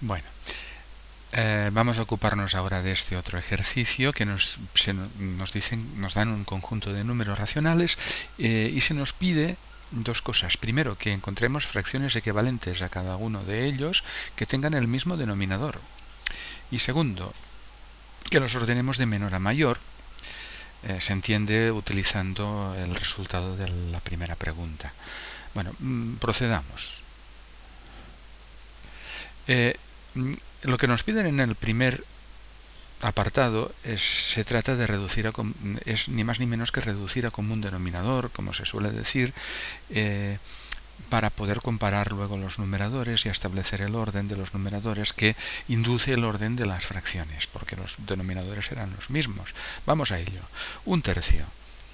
Bueno, vamos a ocuparnos ahora de este otro ejercicio que nos dan un conjunto de números racionales y se nos pide dos cosas. Primero, que encontremos fracciones equivalentes a cada uno de ellos que tengan el mismo denominador. Y segundo, que los ordenemos de menor a mayor. Se entiende utilizando el resultado de la primera pregunta. Bueno, procedamos. Eh, lo que nos piden en el primer apartado se trata de reducir es ni más ni menos que reducir a común denominador, como se suele decir, para poder comparar luego los numeradores y establecer el orden de los numeradores que induce el orden de las fracciones, porque los denominadores eran los mismos. Vamos a ello. Un tercio.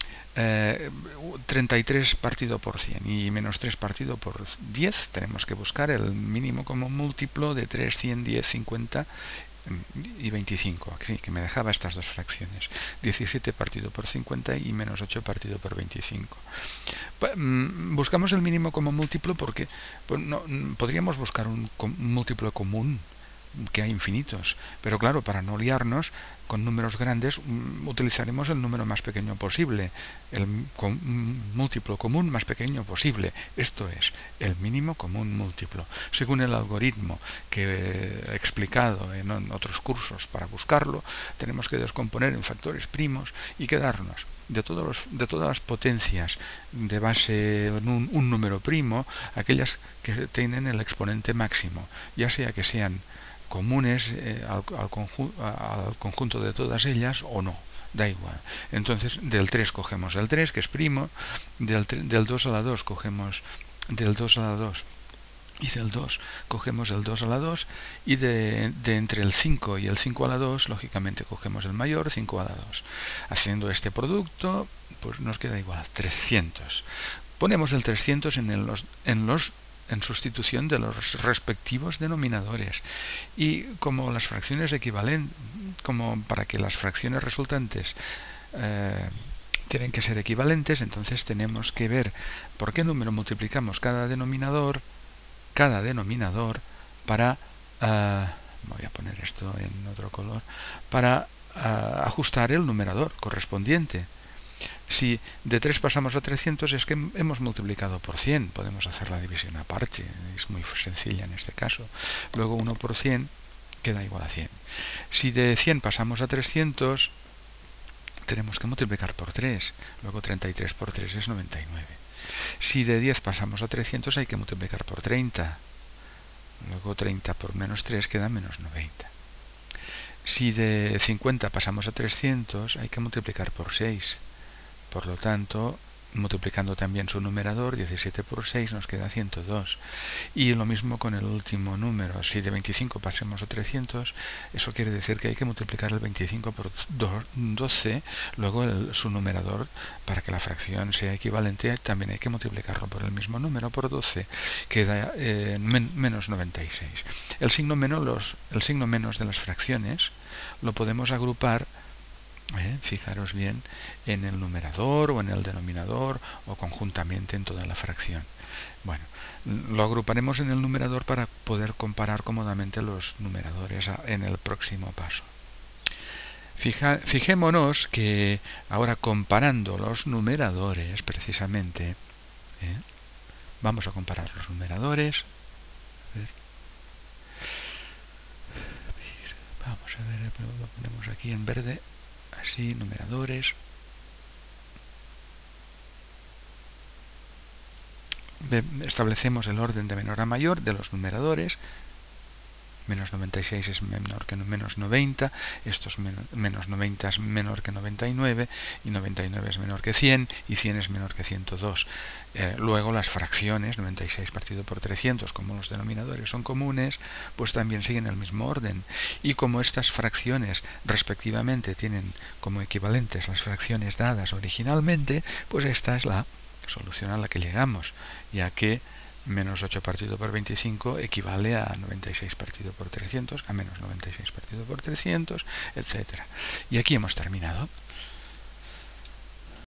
33 partido por 100 y menos 3 partido por 10, tenemos que buscar el mínimo como múltiplo de 3, 100, 10, 50 y 25, sí, que me dejaba estas dos fracciones, 17 partido por 50 y menos 8 partido por 25. Buscamos el mínimo como múltiplo porque pues, no, podríamos buscar un múltiplo común, que hay infinitos, pero claro, para no liarnos con números grandes utilizaremos el número más pequeño posible, el múltiplo común más pequeño posible, esto es, el mínimo común múltiplo, según el algoritmo que he explicado en otros cursos. Para buscarlo tenemos que descomponer en factores primos y quedarnos de todas las potencias de base un número primo, aquellas que tienen el exponente máximo, ya sea que sean comunes al conjunto de todas ellas o no, da igual. Entonces del 3 cogemos el 3, que es primo, del 2 a la 2 cogemos del 2 a la 2 y del 2 cogemos el 2 a la 2 y de entre el 5 y el 5 a la 2 lógicamente cogemos el mayor, 5 a la 2. Haciendo este producto pues nos queda igual a 300. Ponemos el 300 en sustitución de los respectivos denominadores y como las fracciones equivalen, como para que las fracciones resultantes tienen que ser equivalentes, entonces tenemos que ver por qué número multiplicamos cada denominador para voy a poner esto en otro color, para ajustar el numerador correspondiente. Si de 3 pasamos a 300 es que hemos multiplicado por 100. Podemos hacer la división aparte, es muy sencilla en este caso. Luego 1 por 100 queda igual a 100. Si de 100 pasamos a 300, tenemos que multiplicar por 3. Luego 33 por 3 es 99. Si de 10 pasamos a 300 hay que multiplicar por 30. Luego 30 por menos 3 queda menos 90. Si de 50 pasamos a 300 hay que multiplicar por 6. Por lo tanto, multiplicando también su numerador, 17 por 6 nos queda 102. Y lo mismo con el último número. Si de 25 pasemos a 300, eso quiere decir que hay que multiplicar el 25 por 12. Luego su numerador, para que la fracción sea equivalente, también hay que multiplicarlo por el mismo número, por 12. Queda menos 96. El signo menos de las fracciones lo podemos agrupar, fijaros bien, en el numerador o en el denominador o conjuntamente en toda la fracción. Bueno, lo agruparemos en el numerador para poder comparar cómodamente los numeradores en el próximo paso. Fijémonos que ahora comparando los numeradores precisamente, vamos a comparar los numeradores. Vamos a ver, lo ponemos aquí en verde. Así, numeradores. Establecemos el orden de menor a mayor de los numeradores. Menos 96 es menor que menos 90, estos menos 90 es menor que 99 y 99 es menor que 100 y 100 es menor que 102. Luego las fracciones, 96 partido por 300, como los denominadores son comunes, pues también siguen el mismo orden. Y como estas fracciones respectivamente tienen como equivalentes las fracciones dadas originalmente, pues esta es la solución a la que llegamos, ya que menos 8 partido por 25 equivale a 96 partido por 300, a menos 96 partido por 300, etc. Y aquí hemos terminado.